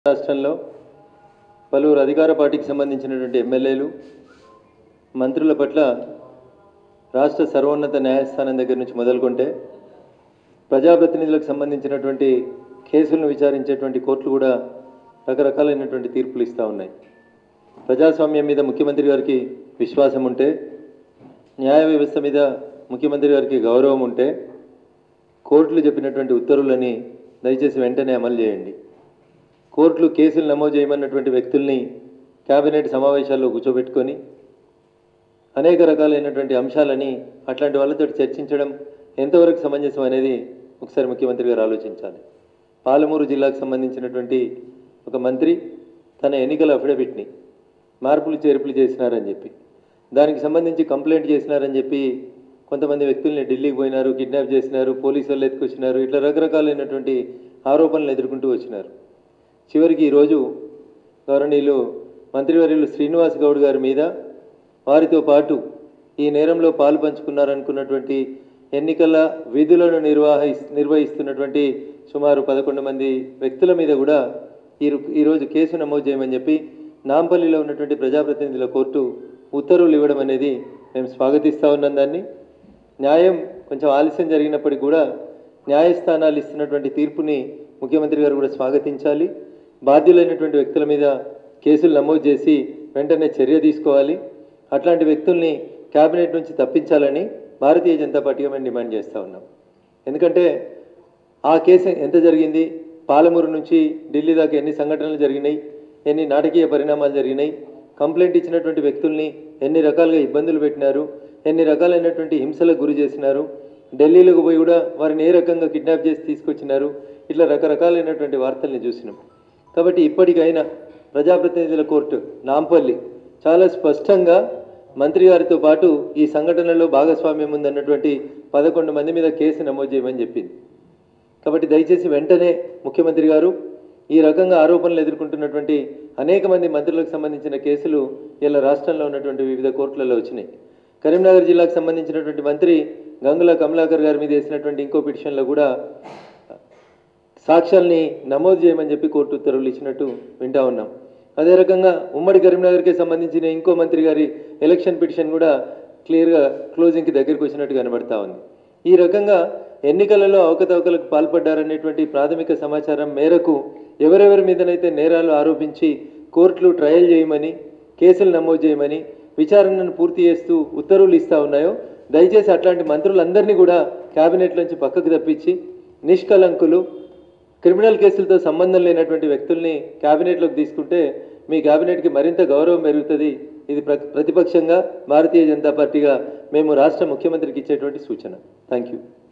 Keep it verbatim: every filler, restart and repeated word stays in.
రాష్ట్రంలో పలువురు అధికార పార్టీకి సంబంధించినటువంటి ఎమ్మెల్యేలు మంత్రుల పట్ల రాష్ట్ర సర్వోన్నత న్యాయస్థానం దగ్గర నుంచి మొదలుకొంటే ప్రజాప్రతినిధులకు సంబంధించినటువంటి కేసులను విచారించేటువంటి కోర్టులు కూడా రకరకాలైనటువంటి తీర్పులు ఇస్తూ ఉన్నాయి. ప్రజాస్వామ్యం మీద ముఖ్యమంత్రి గారికి విశ్వాసం ఉంటే, న్యాయ వ్యవస్థ మీద ముఖ్యమంత్రి గారికి గౌరవం ఉంటే కోర్టులు చెప్పినటువంటి ఉత్తర్వులని దయచేసి వెంటనే అమలు చేయండి. కోర్టులు కేసులు నమోదు చేయమన్నటువంటి వ్యక్తుల్ని కేబినెట్ సమావేశాల్లో కూర్చోబెట్టుకొని అనేక రకాలైనటువంటి అంశాలని అట్లాంటి వాళ్ళతో చర్చించడం ఎంతవరకు సమంజసం అనేది ఒకసారి ముఖ్యమంత్రి గారు ఆలోచించాలి. పాలమూరు జిల్లాకు సంబంధించినటువంటి ఒక మంత్రి తన ఎన్నికల అఫిడవిట్ని మార్పులు చేర్పులు చేసినారని చెప్పి, దానికి సంబంధించి కంప్లైంట్ చేసినారని చెప్పి కొంతమంది వ్యక్తుల్ని ఢిల్లీకి పోయినారు, కిడ్నాప్ చేసినారు, పోలీసు వాళ్ళు ఎత్తుకొచ్చినారు, ఇట్లా రకరకాలైనటువంటి ఆరోపణలు ఎదుర్కొంటూ వచ్చినారు. చివరికి ఈరోజు గౌరవనీయులు మంత్రివర్యులు శ్రీనివాస్ గౌడ్ గారి మీద వారితో పాటు ఈ నేరంలో పాలు పంచుకున్నారనుకున్నటువంటి ఎన్నికల విధులను నిర్వహి నిర్వహిస్తున్నటువంటి సుమారు పదకొండు మంది వ్యక్తుల మీద కూడా ఈ ఈరోజు కేసు నమోదు చేయమని చెప్పి నాంపల్లిలో ఉన్నటువంటి ప్రజాప్రతినిధుల కోర్టు ఉత్తర్వులు ఇవ్వడం అనేది మేము స్వాగతిస్తూ ఉన్నాం. దాన్ని న్యాయం కొంచెం ఆలస్యం జరిగినప్పటికీ కూడా న్యాయస్థానాలు ఇస్తున్నటువంటి తీర్పుని ముఖ్యమంత్రి గారు కూడా స్వాగతించాలి. బాధ్యులైనటువంటి వ్యక్తుల మీద కేసులు నమోదు చేసి వెంటనే చర్య తీసుకోవాలి. అట్లాంటి వ్యక్తుల్ని కేబినెట్ నుంచి తప్పించాలని భారతీయ జనతా పార్టీగా మేము డిమాండ్ చేస్తూ ఉన్నాం. ఎందుకంటే ఆ కేసు ఎంత జరిగింది, పాలమూరు నుంచి ఢిల్లీ దాకా ఎన్ని సంఘటనలు జరిగినాయి, ఎన్ని నాటకీయ పరిణామాలు జరిగినాయి, కంప్లైంట్ ఇచ్చినటువంటి వ్యక్తుల్ని ఎన్ని రకాలుగా ఇబ్బందులు పెట్టినారు, ఎన్ని రకాలైనటువంటి హింసలకు గురి చేసినారు, ఢిల్లీలోకి పోయి కూడా వారిని ఏ రకంగా కిడ్నాప్ చేసి తీసుకొచ్చినారు, ఇట్లా రకరకాలైనటువంటి వార్తల్ని చూసినాం. కాబట్టి ఇప్పటికైనా ప్రజాప్రతినిధుల కోర్టు నాంపల్లి చాలా స్పష్టంగా మంత్రి గారితో పాటు ఈ సంఘటనలో భాగస్వామ్యం ఉందన్నటువంటి పదకొండు మంది మీద కేసు నమోదు చేయమని చెప్పింది. కాబట్టి దయచేసి వెంటనే ముఖ్యమంత్రి గారు ఈ రకంగా ఆరోపణలు ఎదుర్కొంటున్నటువంటి అనేక మంది మంత్రులకు సంబంధించిన కేసులు ఇలా రాష్ట్రంలో ఉన్నటువంటి వివిధ కోర్టులలో వచ్చినాయి. కరీంనగర్ జిల్లాకు సంబంధించినటువంటి మంత్రి గంగుల కమలాకర్ గారి మీద వేసినటువంటి ఇంకో పిటిషన్లో కూడా సాక్ష్యాల్ని నమోదు చేయమని చెప్పి కోర్టు ఉత్తర్వులు ఇచ్చినట్టు వింటా ఉన్నాం. అదే రకంగా ఉమ్మడి కరీంనగర్కి సంబంధించిన ఇంకో మంత్రి గారి ఎలక్షన్ పిటిషన్ కూడా క్లియర్గా క్లోజింగ్కి దగ్గరికి వచ్చినట్టు కనబడతా ఉంది. ఈ రకంగా ఎన్నికలలో అవకతవకలకు పాల్పడ్డారనేటువంటి ప్రాథమిక సమాచారం మేరకు ఎవరెవరి మీదనైతే నేరాలు ఆరోపించి కోర్టులు ట్రయల్ చేయమని, కేసులు నమోదు చేయమని, విచారణను పూర్తి చేస్తూ ఉత్తర్వులు ఇస్తూ ఉన్నాయో దయచేసి అట్లాంటి మంత్రులందరినీ కూడా కేబినెట్ నుంచి పక్కకు తప్పించి నిష్కలంకులు, క్రిమినల్ కేసులతో సంబంధం లేనటువంటి వ్యక్తుల్ని కేబినెట్లోకి తీసుకుంటే మీ కేబినెట్కి మరింత గౌరవం పెరుగుతుంది. ఇది ప్రతిపక్షంగా భారతీయ జనతా పార్టీగా మేము రాష్ట్ర ముఖ్యమంత్రికి ఇచ్చేటువంటి సూచన. Thank you.